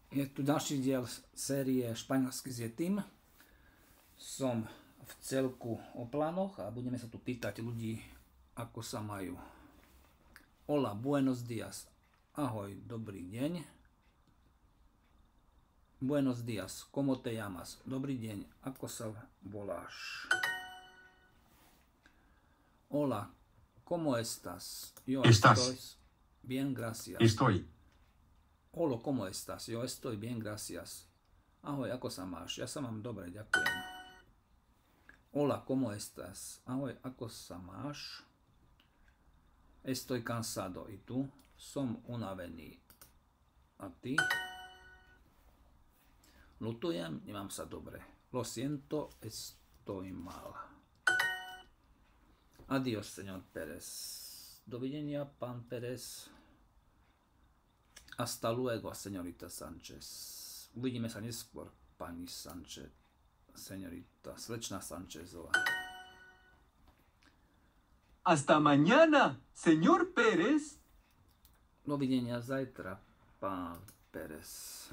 Je tu ďalší diel série Španielsky s Yetim. Som v celku o plánoch a budeme sa tu pýtať ľudí, ako sa majú. Hola, buenos días. Ahoj, dobrý deň. Buenos días, ¿cómo te llamas? Dobrý deň, ako sa voláš? Hola, ¿cómo estás? Yo estoy bien, gracias. Hola, ¿cómo estás? Yo estoy bien, gracias. Ahoj, ako sa máš? Ja sa mám dobre, ďakujem. Hola, ¿cómo estás? Ahoj, ako sa máš? Estoy cansado. ¿Y tú? Som unavený. A ty? Lutujem, nemám sa dobre. Lo siento, estoy mal. Adiós, señor Pérez. Dovidenia, pán Pérez. Hasta luego, señorita Sánchez. Uvidíme sa neskôr, pani Sánchez. Señorita, slečna Sánchezová. Hasta mañana, señor Pérez. Dovidenia zajtra, pán Pérez.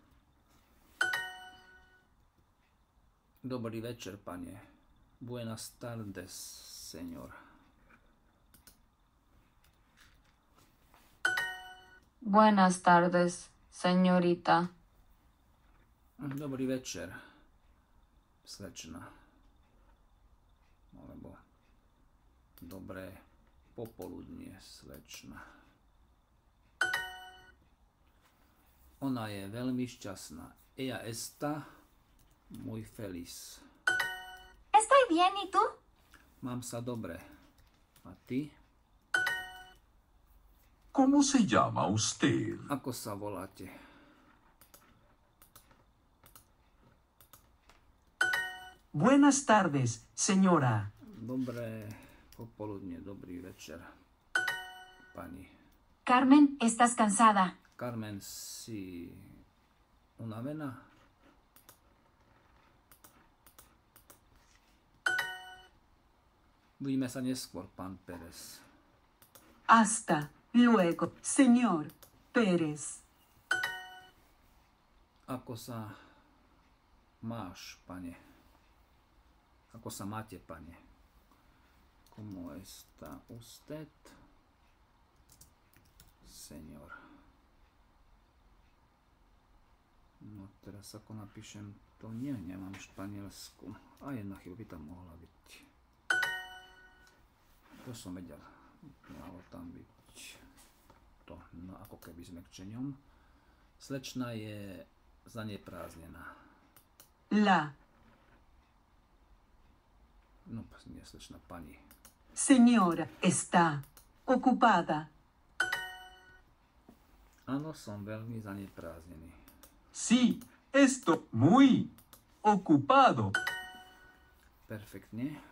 Dobrý večer, pane. Buenas tardes, señor. Buenas tardes, señorita. Dobrý večer, slečna. Alebo dobré popoludnie, slečna. Ona je veľmi šťastná. Ella está muy feliz. Estoy bien, ¿y tú? Mám sa dobre. A ty? ¿Cómo se llama usted? Ako sa voláte? Buenas tardes, señora. Dobré popoludne, dobrý večer, pani. Carmen, estás cansada. Carmen, si unavená? Uvidíme sa neskôr, pán Pérez. Hasta luego, señor Pérez. Ako sa máš, pane? Ako sa máte, pane? ¿Cómo está usted, señor? No teraz ako napíšem, to nie, nemám španielsku. A jedna chyba by tam mohla byť. To som vedel. Malo tam byť to, no ako keby zmekčením. Slečna je zaneprázdnená. La No, nie slečna, pani. señora está ocupada. Áno, som veľmi zaneprázdnený. Sí, estoy muy ocupado. Perfektne.